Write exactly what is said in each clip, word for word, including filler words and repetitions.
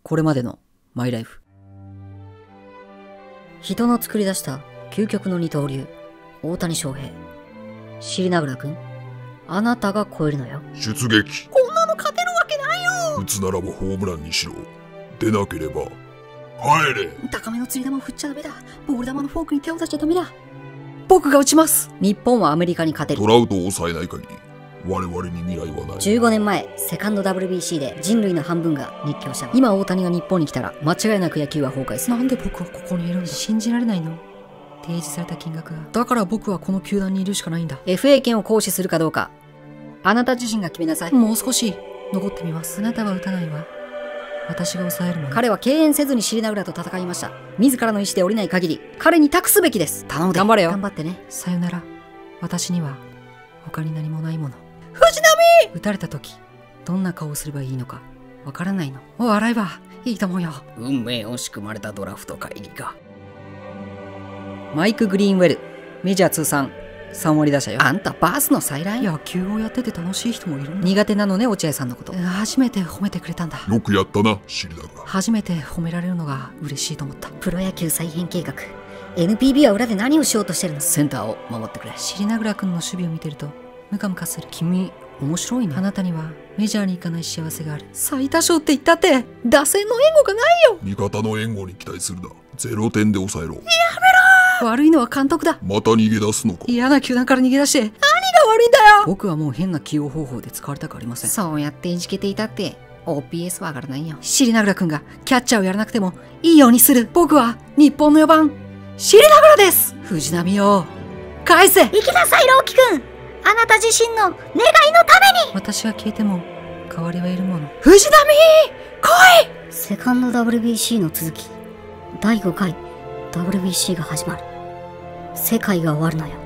これまでのマイライフ。 人の作り出した究極の二刀流、大谷翔平。尻名倉くん、あなたが超えるのよ。 出撃。 こんなの勝てるわけないよ。 打つならばホームランにしろ。出なければ帰れ。 高めの釣り玉を振っちゃダメだ。ボール球のフォークに手を出しちゃダメだ。僕が打ちます。 日本はアメリカに勝てる。 トラウトを抑えない限り我々に未来はない。 じゅうごねんまえ、セカンド ダブリュービーシー で人類の半分が熱狂した。今大谷が日本に来たら間違いなく野球は崩壊する。 なんで僕はここにいるんだ。信じられないの。提示された金額が。だから僕はこの球団にいるしかないんだ。 エフエー 権を行使するかどうか、あなた自身が決めなさい。 もう少し残ってみます。あなたは打たないわ。私が抑えるの。 彼は敬遠せずに尻名倉と戦いました。自らの意思で降りない限り彼に託すべきです。頼むで。 頑張れよ。 頑張ってね。 さよなら。私には他に何もないもの。 藤波。 打たれた時どんな顔をすればいいのかわからないの。お笑いはいいと思うよ。 運命を仕組まれたドラフト会議か。マイク・グリーンウェル、メジャー通算さん割打者よ。あんたバースの再来。 野球をやってて楽しい人もいるんだ。 苦手なのね、落合さんのこと。 初めて褒めてくれたんだ。 よくやったな、尻名倉。 初めて褒められるのが嬉しいと思った。 プロ野球再編計画。 エヌピービー は裏で何をしようとしてるの。センターを守ってくれ。 尻名倉君の守備を見てるとムカムカする。君面白いね。あなたにはメジャーに行かない幸せがある。最多勝って言ったって打線の援護がないよ。 味方の援護に期待するな。ゼロてんで抑えろ。やめろ。悪いのは監督だ。 また逃げ出すのか。 嫌な球団から逃げ出して何が悪いんだよ。僕はもう変な起用方法で使われたくありません。 そうやっていじけていたって オーピーエス は上がらないよ。 尻名倉君がキャッチャーをやらなくてもいいようにする。僕は日本のよばん尻名倉です。藤波よ返せ。 行きなさい朗希君。あなた自身の願いのために。 私が消えても代わりはいるもの。藤波来い。 セカンド ダブリュービーシー の続き、だいごかい ダブリュービーシー が始まる。世界が終わるのよ。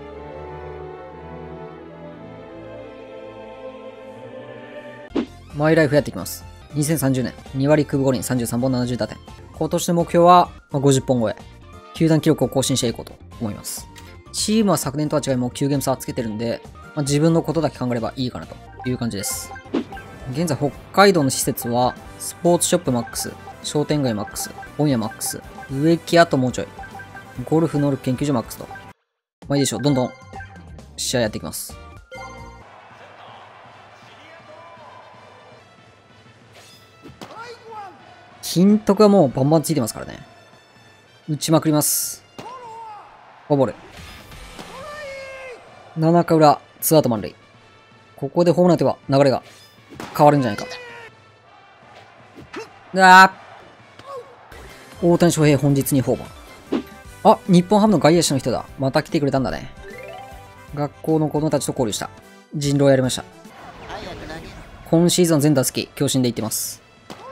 マイライフやっていきます。にせんさんじゅうねんに割きゅう分ご厘さんじゅうさんぼんななじゅう打点。今年の目標はごじゅっぽん超え。球団記録を更新していこうと思います。チームは昨年とは違いもうきゅうゲーム差つけてるんで、まあ、自分のことだけ考えればいいかなという感じです。現在北海道の施設はスポーツショップマックス、商店街マックス、本屋マックス、植木あともうちょい、ゴルフ能力研究所マックスと。まあいいでしょう。どんどん試合やっていきます。金徳はもうバンバンついてますからね。打ちまくります。フォアボール。なな回裏、ツーアウト満塁。ここでホームラン打てば流れが変わるんじゃないか。あー大谷翔平本日にホームラン。あ、日本ハムの外野手の人だ。また来てくれたんだね。学校の子供たちと交流した。人狼やりました。今シーズン全打席、強振でいってます。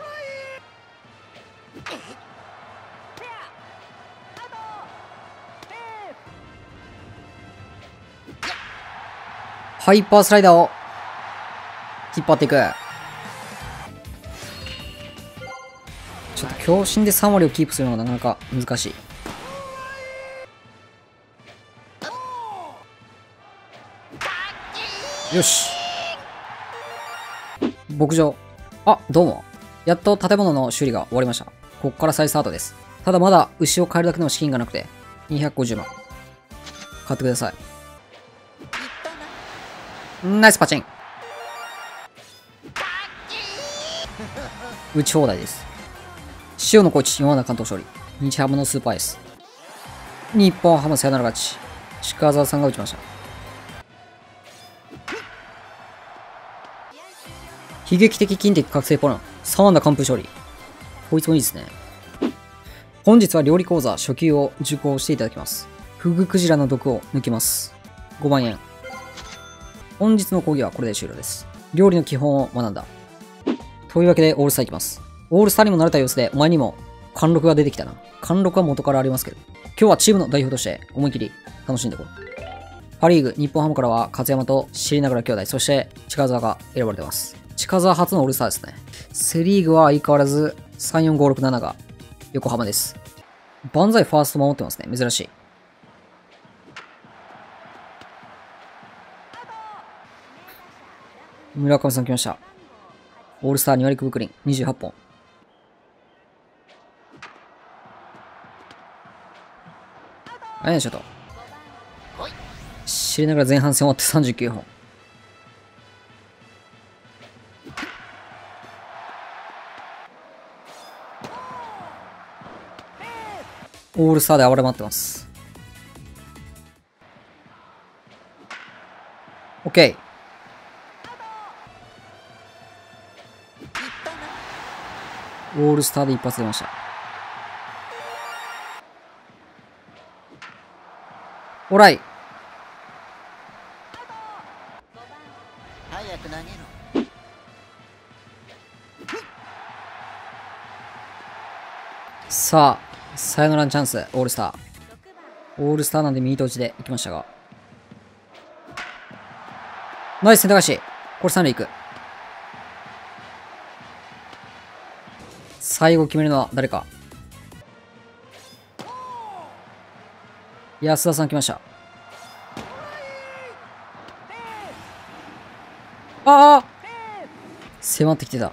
ハイパースライダーを引っ張っていく。ちょっと強振でさん割をキープするのがなかなか難しい。よし。牧場。あ、どうも。やっと建物の修理が終わりました。こっから再スタートです。ただまだ牛を買えるだけの資金がなくて、にひゃくごじゅうまん。買ってください。ナイスパチン。打ち放題です。塩のコーチ、よん安打完投勝利。日ハムのスーパーエース。日本ハムサヨナラ勝ち。近澤さんが打ちました。悲劇的金的覚醒ポラン。さん安打完封勝利。こいつもいいですね。本日は料理講座初級を受講していただきます。フグクジラの毒を抜きます。ごまんえん。本日の講義はこれで終了です。料理の基本を学んだ。というわけでオールスターいきます。オールスターにも慣れた様子で、お前にも貫禄が出てきたな。貫禄は元からありますけど。今日はチームの代表として思い切り楽しんでいこう。パリーグ、日本ハムからは勝山と尻名倉兄弟、そして近澤が選ばれてます。近澤初のオールスターですね。セリーグは相変わらずさん、よん、ご、ろく、ななが横浜です。万歳ファースト守ってますね。珍しい。村上さん来ました。オールスターに割きゅう分にじゅうはっぽん。 あれちょっと。知りながら前半戦終わってさんじゅうきゅうほん。オールスターで暴れ回ってます。OK。オールスターで一発出ました。オーライ。 早く投げろ。 さあ、サヨナラのチャンス、オールスター。オールスターなんでミート打ちで行きましたが。ナイス選択肢。これさん塁行く。最後決めるのは誰か。安田さん来ました。ああ迫ってきてた。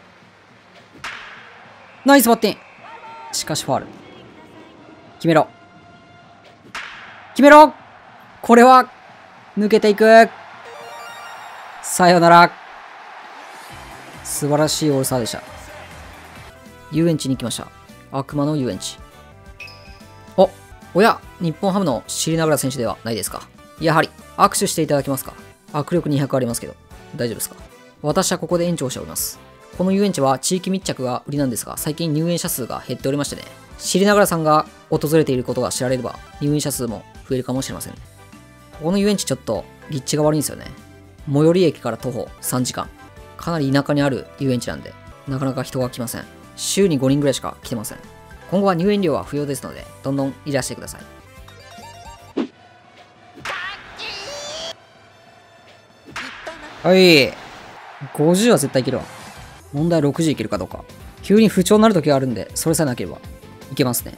ナイスバッティン。しかしファール。決めろ。決めろ。これは、抜けていく。さよなら。素晴らしいオールスターでした。遊園地に行きました。悪魔の遊園地。お、おや、日本ハムの尻長選手ではないですか。やはり、握手していただけますか。握力にひゃくありますけど、大丈夫ですか。私はここで園長をしております。この遊園地は地域密着が売りなんですが、最近入園者数が減っておりましてね、尻長さんが訪れていることが知られれば、入園者数も増えるかもしれませんね。ここの遊園地ちょっと立地が悪いんですよね。最寄り駅から徒歩さんじかん。かなり田舎にある遊園地なんで、なかなか人が来ません。週にごにんぐらいしか来てません。今後は入園料は不要ですので、どんどんいらしてください。はい。ごじゅうは絶対いけるわ。問題はろくじゅういけるかどうか。急に不調になるときがあるんで、それさえなければいけますね。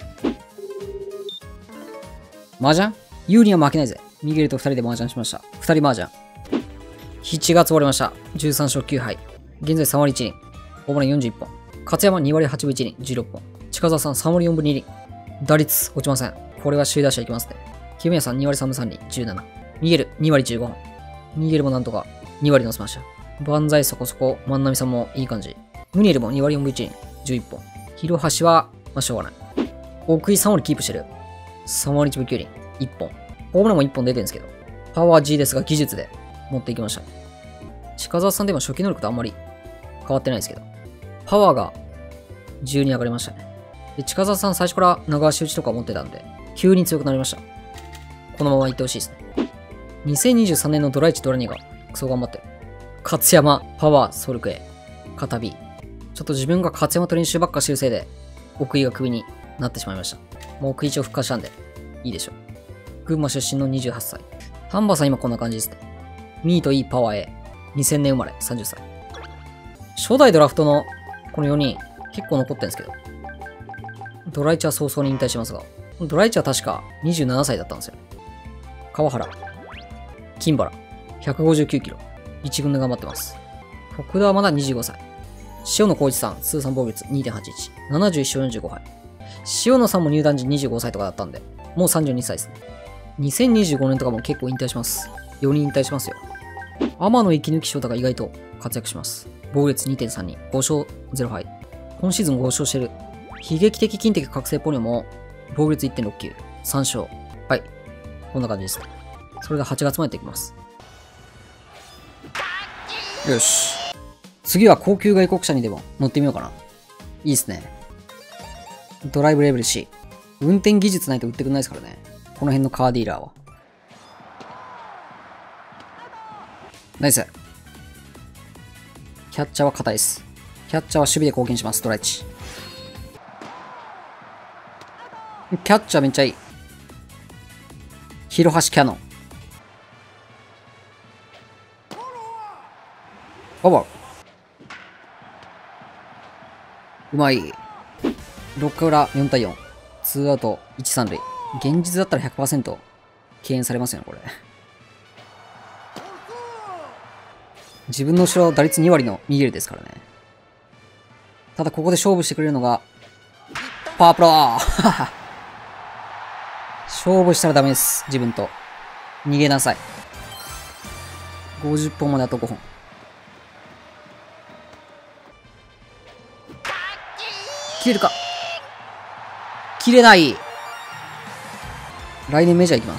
麻雀有利には負けないぜ。ミゲルとふたりで麻雀しました。ふたり麻雀。しちがつ終わりました。じゅうさん勝きゅう敗。現在さん割いち厘。ホームランよんじゅういっぽん。勝山に割はちぶいち厘。じゅうろっぽん。近澤さんさん割よんぶに厘。打率落ちません。これは首位打者いきますね。清宮さんに割さんぶさん厘。じゅうなな。ミゲルに割じゅうごほん。ミゲルもなんとかに割乗せました。万歳そこそこ。万波さんもいい感じ。ムニエルもに割よんぶいち厘。じゅういっぽん。広橋は、まあ、しょうがない。奥井さん割キープしてる。さん割いちぶきゅう厘。いっぽん。ホームランもいっぽん出てるんですけど。パワー G ですが技術で持っていきました。近澤さんでも初期能力とあんまり変わってないですけど。パワーがじゅうに上がりましたね。で、近澤さん最初から長足打ちとか持ってたんで、急に強くなりました。このままいってほしいですね。にせんにじゅうさんねんのドラいちドラにがクソ頑張ってる。勝山、パワー、ソルクエ、片 B。ちょっと自分が勝山と練習ばっかしてるせいで、奥井がクビになってしまいました。もう奥井一応復活したんで、いいでしょう。群馬出身のにじゅうはっさい。丹波さん今こんな感じですね。ミート E パワー A。にせんねん生まれ、さんじゅっさい。初代ドラフトのこのよにん、結構残ってるんですけど。ドライチは早々に引退しますが、ドライチは確かにじゅうななさいだったんですよ。川原、金原、ひゃくごじゅうきゅうキロ。一軍で頑張ってます。徳田はまだにじゅうごさい。塩野浩一さん、通算防御率 にてんはちいち。ななじゅういっ勝よんじゅうご敗。塩野さんも入団時にじゅうごさいとかだったんで、もうさんじゅうにさいですね。にせんにじゅうごねんとかも結構引退します。よにん引退しますよ。天野息抜翔太が意外と活躍します。防御率 にてんさんに、ご勝ぜろ敗。今シーズンご勝してる。悲劇的金的覚醒ポニョも防御率 いってんろくきゅう、さん勝。はい。こんな感じです。それではちがつまでやっていきます。よし。次は高級外国車にでも乗ってみようかな。いいっすね。ドライブレベル C。運転技術ないと売ってくんないですからね。この辺のカーディーラーは。ナイス。キャッチャーは硬いです。キャッチャーは守備で貢献します、ドライチ。キャッチャーめっちゃいい。広橋キャノン。ババうまい。ろっかい裏よんたいよん。ツーアウトいち、さん塁。現実だったら ひゃくパーセント 敬遠されますよね、これ。自分の後ろ打率に割のミゲルですからね。ただここで勝負してくれるのが、パワープロー勝負したらダメです。自分と。逃げなさい。ごじゅっぽんまであとごほん。切れるか。切れない。来年メジャー行きます。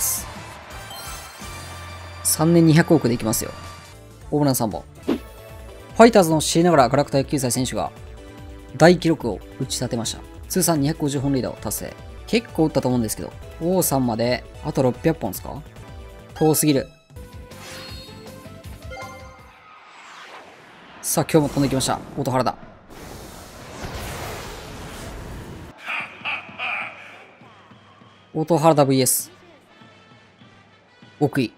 さんねんにひゃくおくで行きますよ。ホームランさんぼん。ファイターズの知りながらガラクタ野球祭選手が大記録を打ち立てました。通算にひゃくごじゅうほん塁打を達成。結構打ったと思うんですけど、王さんまであとろっぴゃっぽんですか？遠すぎる。さあ、今日も飛んできました。音原だ。音原田 ブイエス。奥井。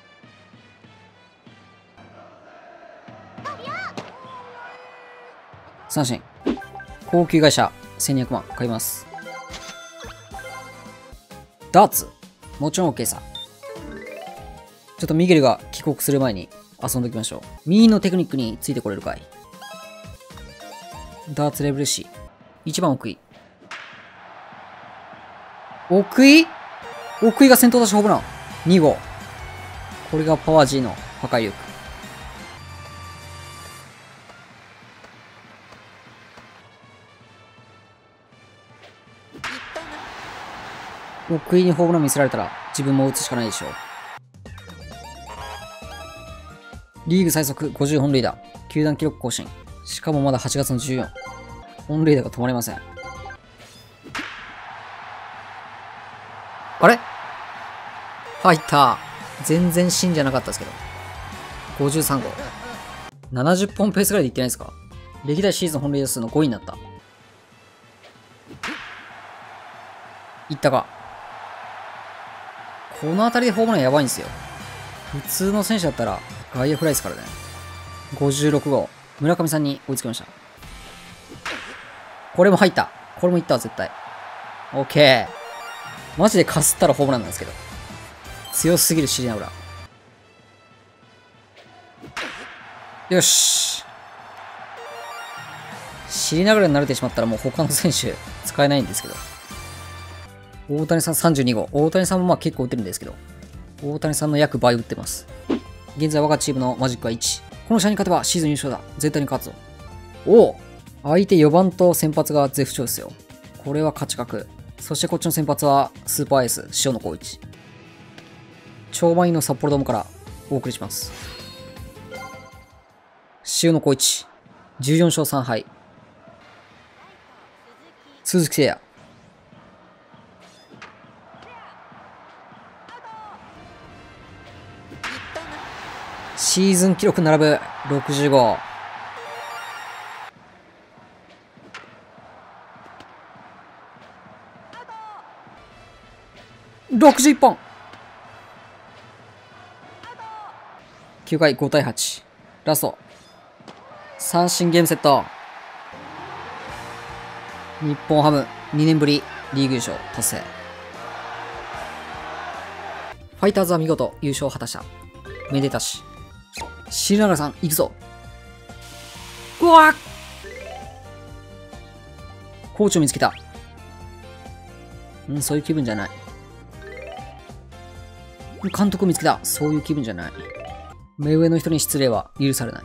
三振。高級会社せんにひゃくまん買います。ダーツもちろん OK さ。ちょっとミゲルが帰国する前に遊んでおきましょう。ミーのテクニックについてこれるかい。ダーツレベル C。いちばん奥井。奥井奥井が先頭打者ホームラン。にごう。これがパワー G の破壊力。奥井にホームラン見せられたら自分も打つしかないでしょう。リーグ最速ごじゅうほん塁打。球団記録更新。しかもまだはちがつのじゅうよっか。本塁打が止まりません。あれ入った。全然芯じゃなかったですけど。ごじゅうさんごう。ななじゅっぽんペースぐらいでいってないですか？歴代シーズン本塁打数のごいになった。いったか。この辺りでホームランやばいんですよ。普通の選手だったら外野フライですからね。ごじゅうろくごう。村上さんに追いつきました。これも入った。これもいったわ、絶対。オッケー。マジでかすったらホームランなんですけど。強すぎるシリナブラ。よし。シリナブラに慣れてしまったらもう他の選手使えないんですけど。大谷さんさんじゅうにごう。大谷さんもまあ結構打ってるんですけど。大谷さんの約倍打ってます。現在我がチームのマジックはいち。この試合に勝てばシーズン優勝だ。絶対に勝つぞ。おお、相手よばんと先発が絶不調ですよ。これは勝ち確。そしてこっちの先発はスーパーエース、塩野光一。超満員の札幌ドームからお送りします。塩野光一。じゅうよんしょうさんはい。鈴木誠也。シーズン記録並ぶろくじゅうご。ろくじゅういっぽん。きゅうかいごたいはち。ラスト。三振ゲームセット。日本ハムにねんぶりリーグ優勝達成。ファイターズは見事優勝を果たした。めでたし。シリナガラさん、行くぞ。うわっ、コーチを見つけた。うん、そういう気分じゃない。監督を見つけた。そういう気分じゃない。目上の人に失礼は許されない。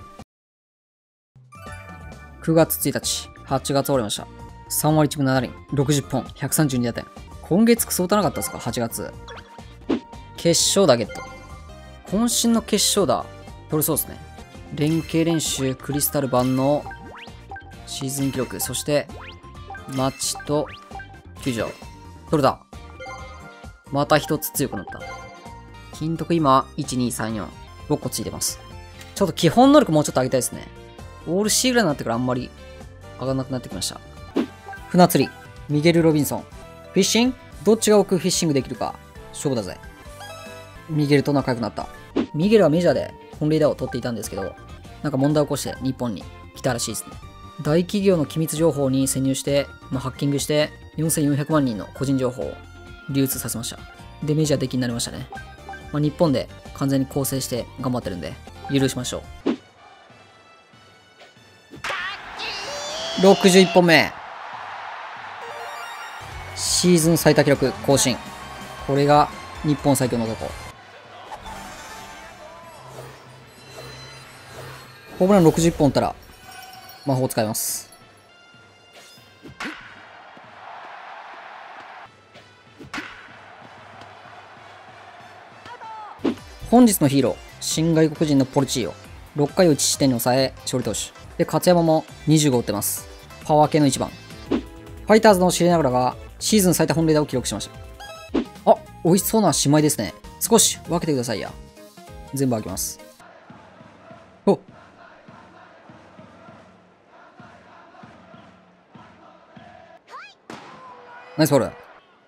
くがつついたち、はちがつ終わりました。さんわりいちぶななりん、ろくじゅっぽん、ひゃくさんじゅうにだてん。今月クソ打たなかったですか ?はちがつ。決勝だ、ゲット。渾身の決勝だ。取れそうですね。連携練習、クリスタル版のシーズン記録、そして、マッチと球場。取れた。また一つ強くなった。金徳今、いち、に、さん、よん。ろっこついてます。ちょっと基本能力もうちょっと上げたいですね。オール C ぐらいになってからあんまり上がらなくなってきました。船釣り、ミゲル・ロビンソン。フィッシング？どっちが多くフィッシングできるか勝負だぜ。ミゲルと仲良くなった。ミゲルはメジャーで本塁打を取っていたんですけど、なんか問題を起こして日本に来たらしいですね。大企業の機密情報に潜入して、まあ、ハッキングしてよんせんよんひゃくまんにんの個人情報を流通させました。で、メジャー出来になりましたね。まあ、日本で完全に構成して頑張ってるんで、許しましょう。ろくじゅういっぽんめ。シーズン最多記録更新。 これが日本最強の男。ホームランろくじゅっぽん打ったら魔法を使います。本日のヒーロー、新外国人のポルチーヨ。ろっかいをいち失点に抑え、勝利投手。で、勝山もにじゅうご打ってます。パワー系のいちばん。ファイターズのシレナグラがシーズン最多本塁打を記録しました。あ、美味しそうな姉妹ですね。少し分けてくださいや。全部開けます。おナイスボール。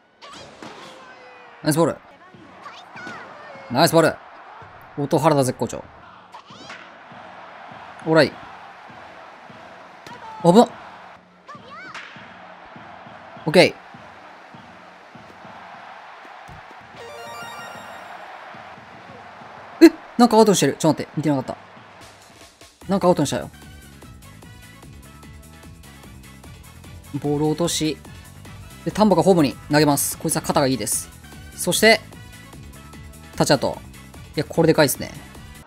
ナイスボール。ナイスボール。音原田絶好調。オーライ。危なっ。オッケー。え、なんかアウトにしてる。ちょっと待って。見てなかった。なんかアウトにしたよ。ボール落とし。で、丹波がホームに投げます。こいつは肩がいいです。そして、タッチアウト。いや、これでかいですね。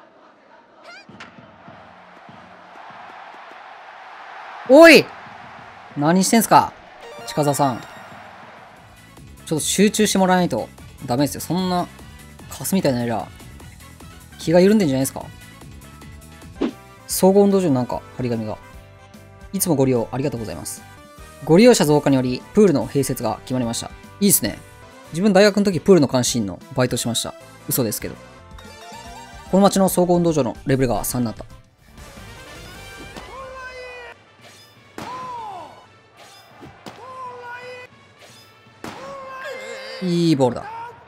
おい何してんすか近澤さん。ちょっと集中してもらわないとダメですよ。そんな、カスみたいなエラー。気が緩んでんじゃないですか。総合運動場になんか張り紙が。いつもご利用ありがとうございます。ご利用者増加により、プールの併設が決まりました。いいですね。自分大学の時プールの監視員のバイトしました。嘘ですけど。この町の総合運動場のレベルがさんになった。いいボールだ。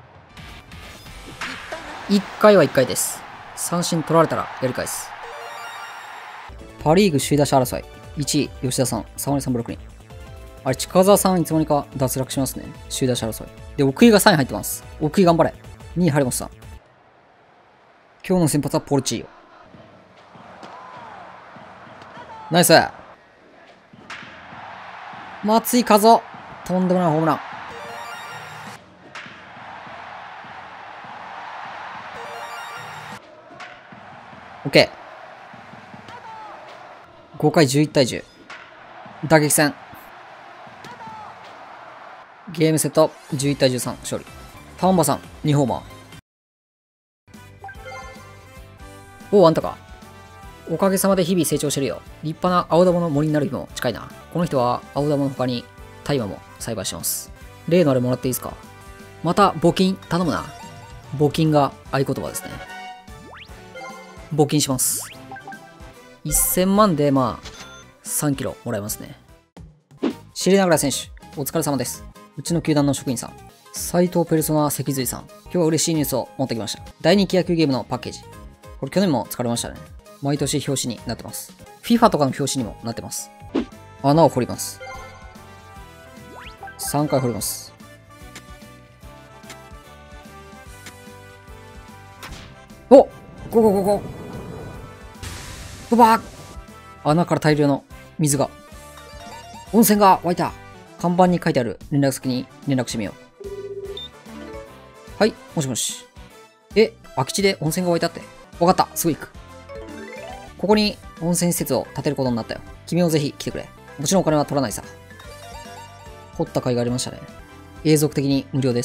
いっかいはいっかいです。三振取られたらやり返す。パリーグ首位打者争い。いちい、吉田さん、さんわりさんぶろくに。あれ、近澤さんいつの間にか脱落しますね。首位打者争い。で、奥井がさんい入ってます。奥井頑張れ。にい、張本さん。今日の先発はポルチーヨ。ナイス。松井和夫。とんでもないホームラン。オッケー。ごかいじゅういちたいじゅう。打撃戦。ゲームセットじゅういちたいじゅうさん勝利。丹波さんにホーマー。おお、あんたか。おかげさまで日々成長してるよ。立派な青玉の森になる日も近いな。この人は青玉の他に大麻も栽培してます。例のあれもらっていいですか。また募金頼むな。募金が合言葉ですね。募金します。せんまんでまあさんキロもらえますね。尻名倉選手、お疲れ様です。うちの球団の職員さん。斎藤ペルソナ脊髄さん。今日は嬉しいニュースを持ってきました。大人気野球ゲームのパッケージ。これ去年も使われましたね。毎年表紙になってます。フィファ とかの表紙にもなってます。穴を掘ります。さんかい掘ります。おっゴゴゴゴブバー穴から大量の水が。温泉が湧いた。看板に書いてある連絡先に連絡してみよう。はい、もしもし。え、空き地で温泉が湧いたって。わかった、すぐ行く。ここに温泉施設を建てることになったよ。君もぜひ来てくれ。もちろんお金は取らないさ。掘った甲斐がありましたね。永続的に無料です。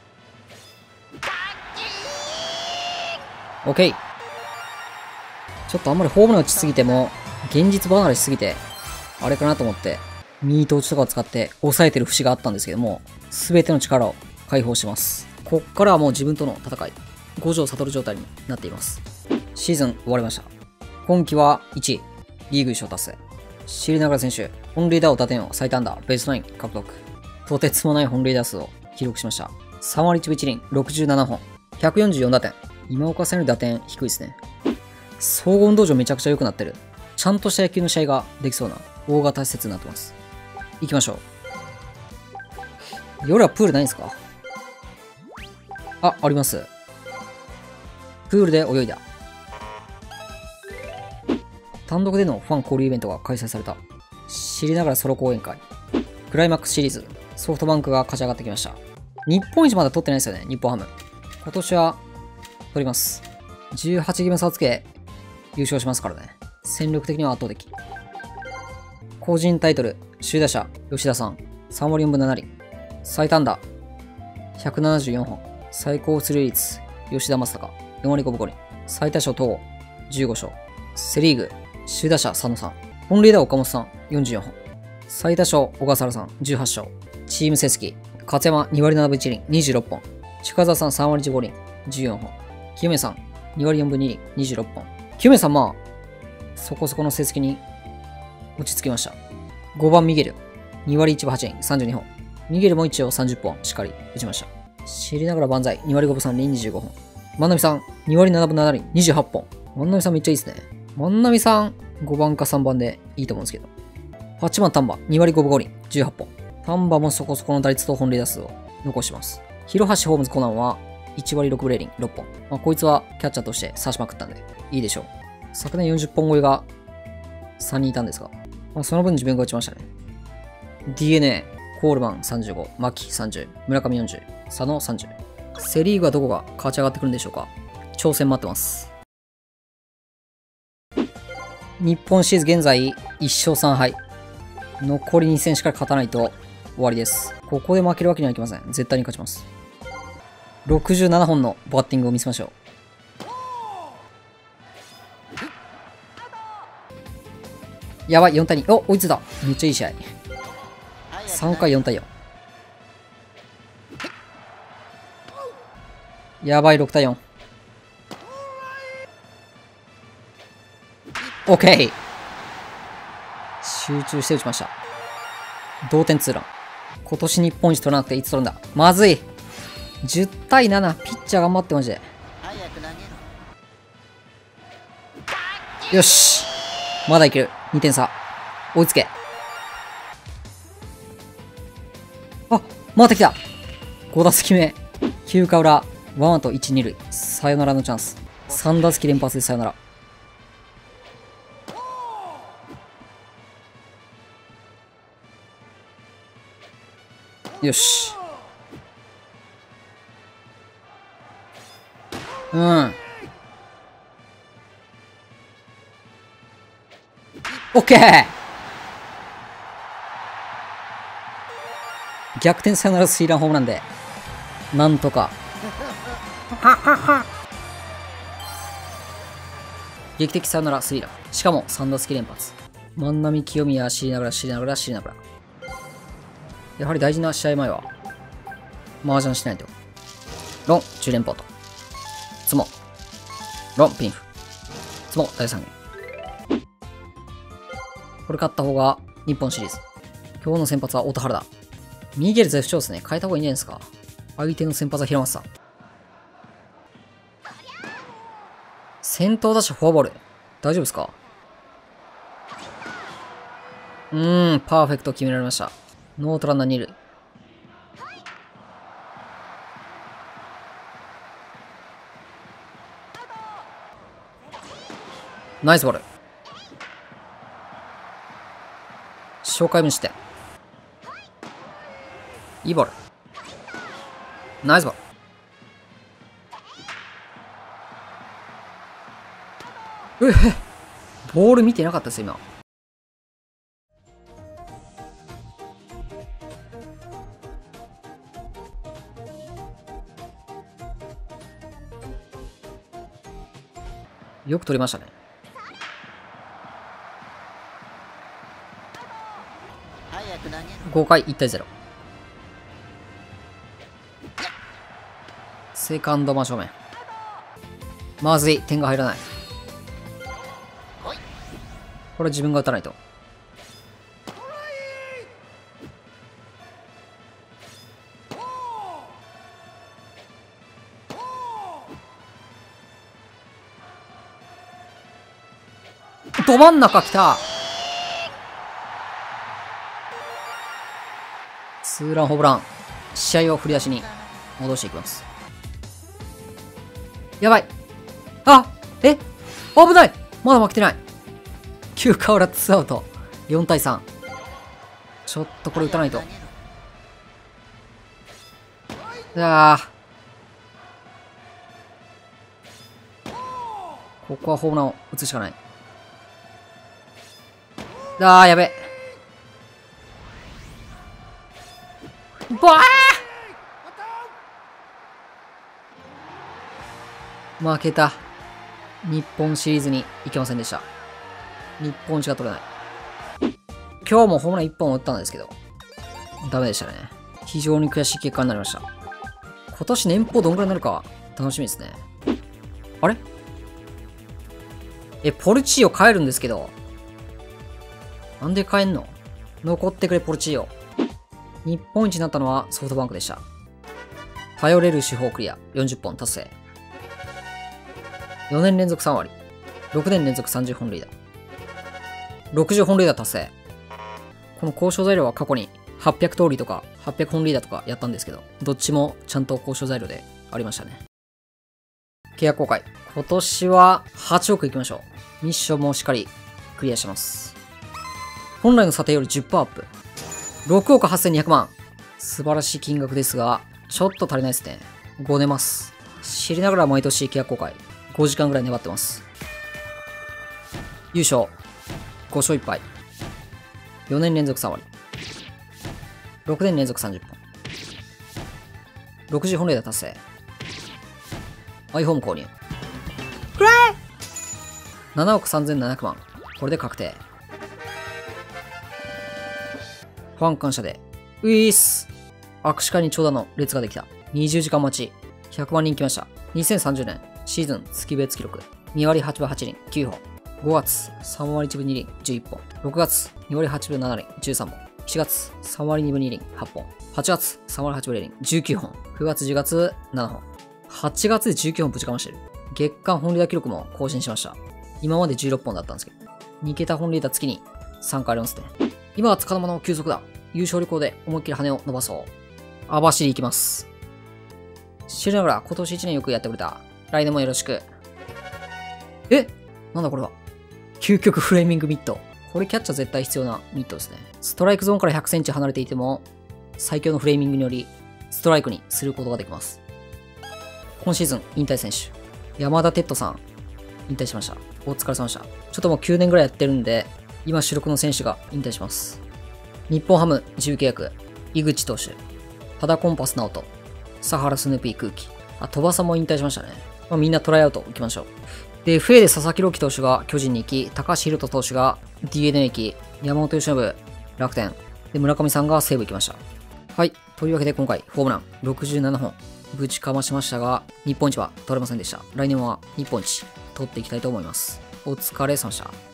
オッケー。ちょっとあんまりホームラン打ちすぎても、現実離れしすぎて、あれかなと思って、ミート打ちとかを使って抑えてる節があったんですけども、すべての力を解放します。こっからはもう自分との戦い、五条悟状態になっています。シーズン終わりました。今季はいちい、リーグ優勝達成。尻長選手、本塁打を打点を最多安打、ベースナイン獲得。とてつもない本塁打数を記録しました。さんわりいちぶいちりん、ろくじゅうななほん、ひゃくよんじゅうよんだてん。今岡さんより打点低いですね。総合運動場めちゃくちゃ良くなってる。ちゃんとした野球の試合ができそうな大型施設になってます。行きましょう。夜はプールないんですか？あ、あります。プールで泳いだ。単独でのファン交流イベントが開催された。知りながらソロ講演会。クライマックスシリーズ、ソフトバンクが勝ち上がってきました。 日本一まだ取ってないですよね、日本ハム。今年は取ります。じゅうはちゲーム差をつけ、優勝しますからね。戦力的には圧倒的。個人タイトル、首位打者、吉田さん。さんわりよんぶななりん。最多安打、ひゃくななじゅうよんほん。最高出塁率、吉田正尚。よんわりごぶごりん。最多勝、東郷。じゅうごしょう。セリーグ、首位打者、佐野さん。本塁打、岡本さん。よんじゅうよんほん。最多勝、小笠原さん。じゅうはちしょう。チーム成績、勝山にわりななぶいちりん。にじゅうろっぽん。近澤さんさんわりじゅうごりん。じゅうよんほん。清宮さんにわりよんぶにりん。にじゅうろっぽん。清宮さんまあ、そこそこの成績に落ち着きました。ごばんミゲル。にわりいちぶはちりん。さんじゅうにほん。ミゲルも一応さんじゅっぽんしっかり打ちました。知りながら万歳。にわりごぶさんりん。にじゅうごほん。万波さんにわりななぶななりん。にじゅうはっぽん。万波さんめっちゃいいですね。万波さんごばんかさんばんでいいと思うんですけど。はちばん丹波にわりごぶごりん。じゅうはっぽん。丹波もそこそこの打率と本塁打数を残してます。広橋ホームズコナンはいちわりろくぶれいりん。ろっぽん。まあ、こいつはキャッチャーとして刺しまくったんでいいでしょう。昨年よんじゅっぽん超えがさんにんいたんですが、まあ、その分自分が打ちましたね。ディーエヌエー、コールマンさんじゅうご、牧さんじゅう、村上よんじゅう、佐野さんじゅう。セリーグはどこが勝ち上がってくるんでしょうか。挑戦待ってます。日本シリーズ現在いっしょうさんはい。残りにせんしか勝たないと終わりです。ここで負けるわけにはいきません。絶対に勝ちます。ろくじゅうななほんのバッティングを見せましょう。やばい、よんたいに。お、追いついた。めっちゃいい試合。さんかいよんたいよん。やばい、ろくたいよん。オッケー。集中して打ちました。同点ツーラン。今年日本一取らなくていつ取るんだ。まずい。じゅうたいなな。ピッチャー頑張ってマジで。よし。まだいける。にてんさ。追いつけ。あ、回ってきた。ごだせきめ。きゅうかい裏。ワンアウトいち、にるい。サヨナラのチャンス。さんだせき連発でサヨナラ。よし。うん。オッケー。逆転サヨナラスリーランホームランで、なんとか。劇的サヨナラスリーラン。しかもさんだせき連発。万波清宮、知りながら知りながら知りながら。やはり大事な試合前は、麻雀しないと。ロン、じゅう連覇と。ツモ。ロン、ピンフ。ツモ、だいさんゲーム。これ勝った方が日本シリーズ。今日の先発は音原だ。ミゲル絶不調ですね。変えた方がいいんじゃないですか。相手の先発は平松さん。先頭打者フォアボール。大丈夫ですか？うーん、パーフェクト決められました。ノートランナーにるい。ナイスボール。紹介無視点。いいボール。ナイスボール。うえ、ボール見てなかったです今。よく取りましたね。ごかいいちたいゼロ。セカンド真正面。まずい。点が入らない。これ自分が打たないと。ど真ん中来た。ツーランホームラン。試合を振り出しに戻していきます。やばい。あ、え、危ない。まだ負けてない。きゅうかい裏ツーアウト。よんたいさん。ちょっとこれ打たないと。 うわー。ここはホームランを打つしかない。あー、やべ。バー負けた。日本シリーズに行けませんでした。日本しか取れない。今日もホームランいっぽん打ったんですけど、ダメでしたね。非常に悔しい結果になりました。今年年俸どんぐらいになるか楽しみですね。あれえ、ポルチーヨ帰るんですけど。なんで帰んの？残ってくれ、ポルチーヨ。日本一になったのはソフトバンクでした。頼れる手法クリア、よんじゅっぽん達成。よねん連続さんわり。ろくねん連続さんじゅっぽん塁打。ろくじゅっぽん塁打達成。この交渉材料は過去にはっぴゃく通りとかはっぴゃくほん塁打とかやったんですけど、どっちもちゃんと交渉材料でありましたね。契約更改。今年ははちおくいきましょう。ミッションもしっかりクリアします。本来の査定より じゅっパーセント アップ。ろくおくはっせんにひゃくまん。素晴らしい金額ですが、ちょっと足りないですね。ご寝ます。知りながら毎年契約更改。ごじかんぐらい粘ってます。優勝。ごしょういっぱい。よねん連続さんわり。ろくねん連続さんじゅっぽん。ろくじゅっぽん塁打達成。iPhone 購入。くらえ !ななおくさんぜんななひゃくまん。これで確定。ファン感謝で。ういーす。握手会に長蛇の列ができた。にじゅうじかん待ち。ひゃくまんにん来ました。にせんさんじゅうねんシーズン月別記録。にわりはちぶはちりんきゅうほん。ごがつさんわりいちぶにりんじゅういっぽん。ろくがつにわりはちぶななりんじゅうさんぼん。しがつさんわりにぶにりんはっぽん。はちがつさんわりはちぶぜろりんじゅうきゅうほん。くがつじゅうがつななほん。はちがつでじゅうきゅうほんぶちかましてる。月間本塁打記録も更新しました。今までじゅうろっぽんだったんですけど。にけた本塁打月にさんかいありますね。今はつかの間の休息だ。優勝旅行で思いっきり羽を伸ばそう。網走行きます。知りながら今年いちねんよくやってくれた。来年もよろしく。えなんだこれは。究極フレーミングミット。これキャッチャー絶対必要なミットですね。ストライクゾーンからひゃくセンチ離れていても、最強のフレーミングにより、ストライクにすることができます。今シーズン引退選手。山田哲人さん。引退しました。お疲れ様でした。ちょっともうきゅうねんぐらいやってるんで、今主力の選手が引退します。日本ハム自由契約。井口投手。多田コンパス直人。サハラスヌーピー空気。あ、鳥羽さんも引退しましたね。まあ、みんなトライアウト行きましょう。で、エフエー で佐々木朗希投手が巨人に行き、高橋宏斗投手が ディーエヌエー 行き、山本由伸楽天。で、村上さんが西武行きました。はい。というわけで今回、ホームランろくじゅうななほんぶちかましましたが、日本一は取れませんでした。来年は日本一取っていきたいと思います。お疲れ様でした。